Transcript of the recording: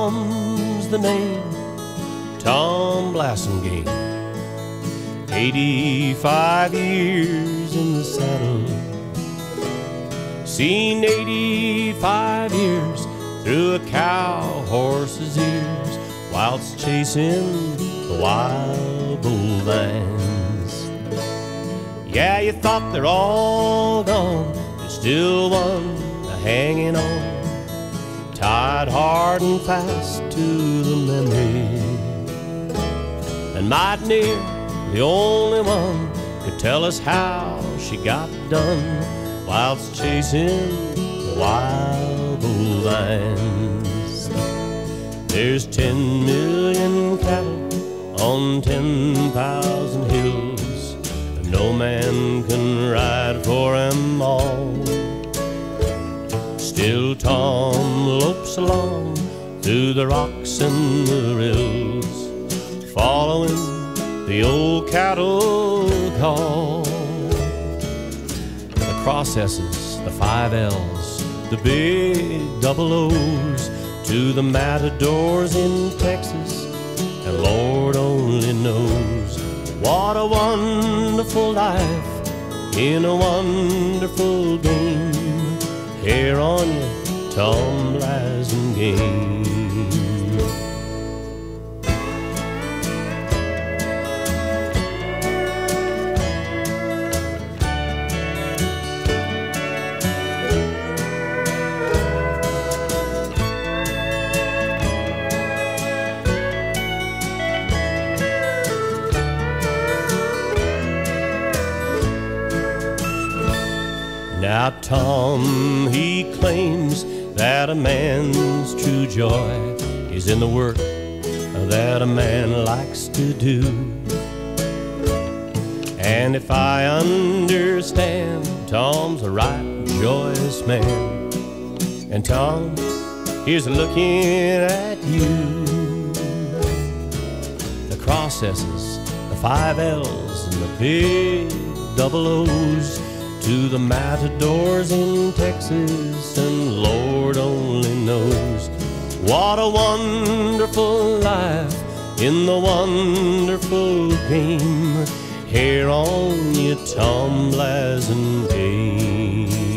Tom's the name, Tom Blasingame. 85 years in the saddle, seen 85 years through a cow horse's ears, whilst chasing the wild bovines. Yeah, you thought they're all gone, there's still one hanging on, tied hard and fast to the memory. And might near the only one could tell us how she got done, whilst chasing the wild bovines. There's 10 million cattle on 10,000 hills, and no man can ride for 'em all. Still Tom lopes along through the rocks and the rills, following the old cattle call. The cross S's, the 5 L's, the big double O's, to the matadors in Texas, and Lord only knows what a wonderful life in a wonderful game. Here on you, Tom Blasingame. Now Tom, he claims that a man's true joy is in the work that a man likes to do. And if I understand, Tom's a right joyous man. And Tom, here's looking at you. The cross S's, the 5 L's, and the big double O's, to the matadors in Texas, and Lord only knows what a wonderful life in the wonderful game. Here on you, Tom Blasingame.